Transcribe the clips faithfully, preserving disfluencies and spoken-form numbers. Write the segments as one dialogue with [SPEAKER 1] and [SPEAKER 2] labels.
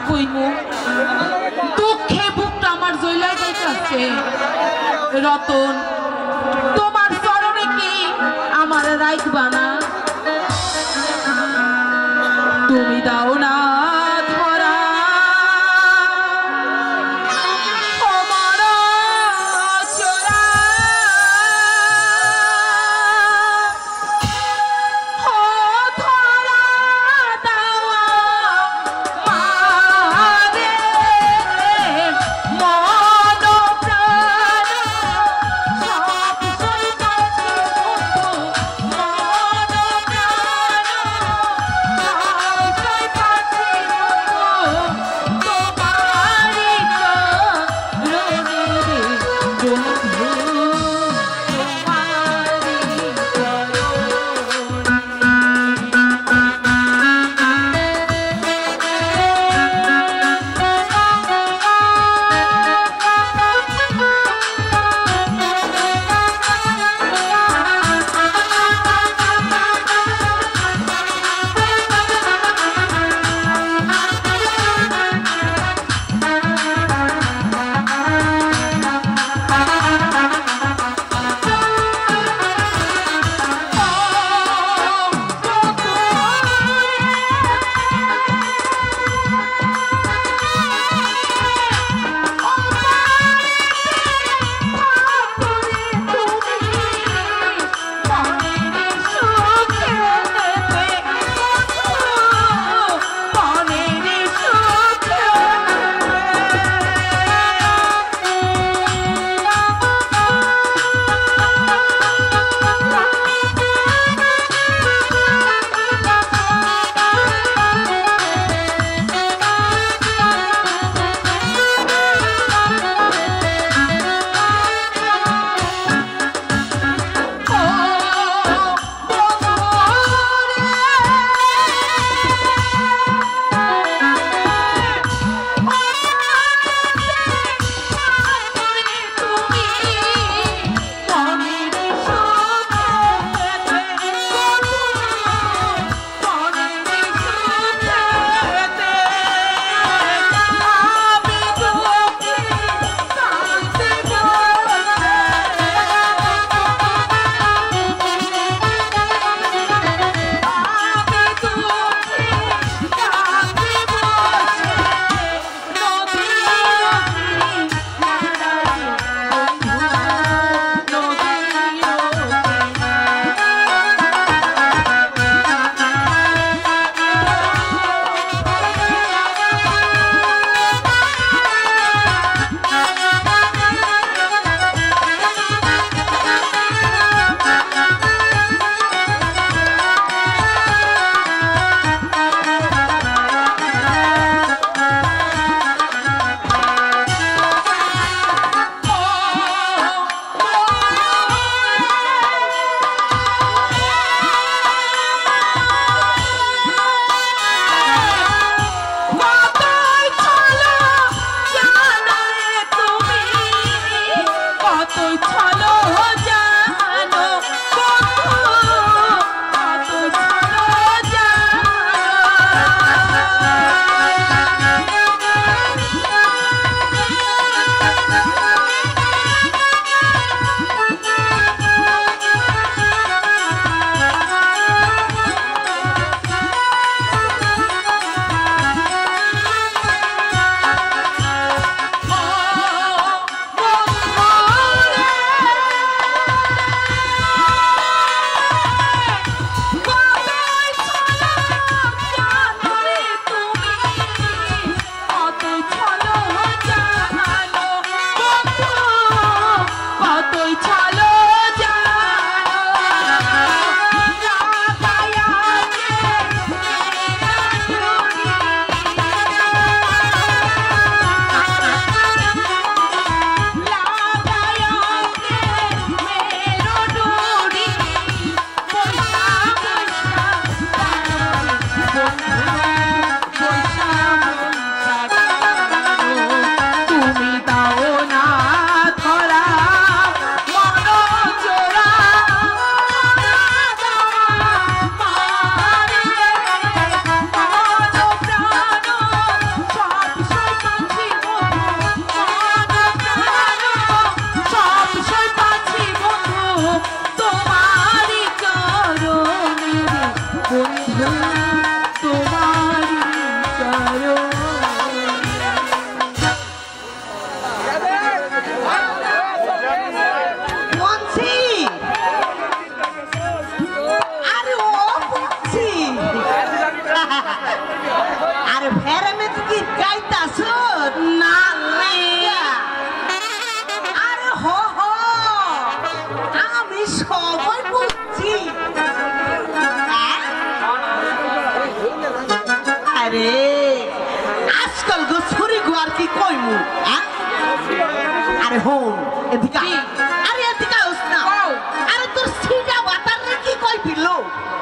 [SPEAKER 1] কইমু দুঃখে বুকটা আমার জ্বলাই যাইতাছে রতন তোমার চরণে কি আমার রাখবা না তুমি দাও না
[SPEAKER 2] Oh
[SPEAKER 1] তোমার
[SPEAKER 2] আরে ফেরে মে তুই কি গাইতাছ
[SPEAKER 1] না
[SPEAKER 2] আরে হো হো আমি সবাই বুঝছি আরে আজকাল গো ছুরি গো আর কি কইমু আরে হোন এদিকে আরে এদিকে আস না আরে তোর সিটা বাতার কি কই পিলো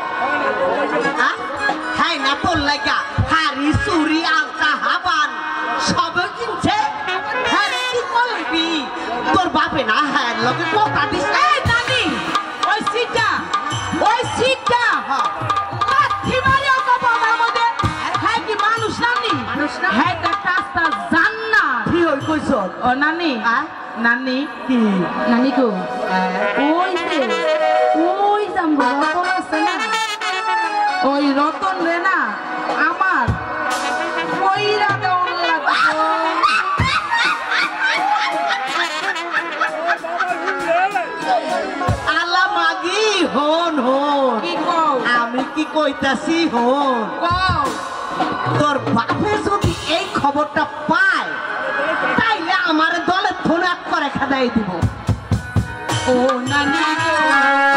[SPEAKER 2] হ্যাঁ না তোর লাগা হারি চুরি আলতা হাবান সব কিনছে হ্যাঁ কি করবি তোর বাপে না হ্যাঁ লোকে কথা দিস
[SPEAKER 1] এই নানি ওই সিটটা ওই সিটটা লাথি মারি ওকে বাবার মধ্যে হ্যাঁ কি মানুষ নানি
[SPEAKER 2] মানুষ না
[SPEAKER 1] হ্যাঁ একটা রাস্তা জান্নাত
[SPEAKER 2] কি হই কইছ
[SPEAKER 1] ও নানি নানি
[SPEAKER 2] কি
[SPEAKER 1] নানি গো ওই যে ওই জামগো রতন আছে না ওই রতন রে না আমার কইরা দেওয়ার লাগবে
[SPEAKER 2] আলা মাগি হন হন
[SPEAKER 1] কি কও
[SPEAKER 2] আমি কি কইতাছি হন
[SPEAKER 1] কও
[SPEAKER 2] তোর বাপে যদি এই খবরটা পায় তাইলে আমার দলে ফোন করে খেদাই দিব
[SPEAKER 1] ও নানি গো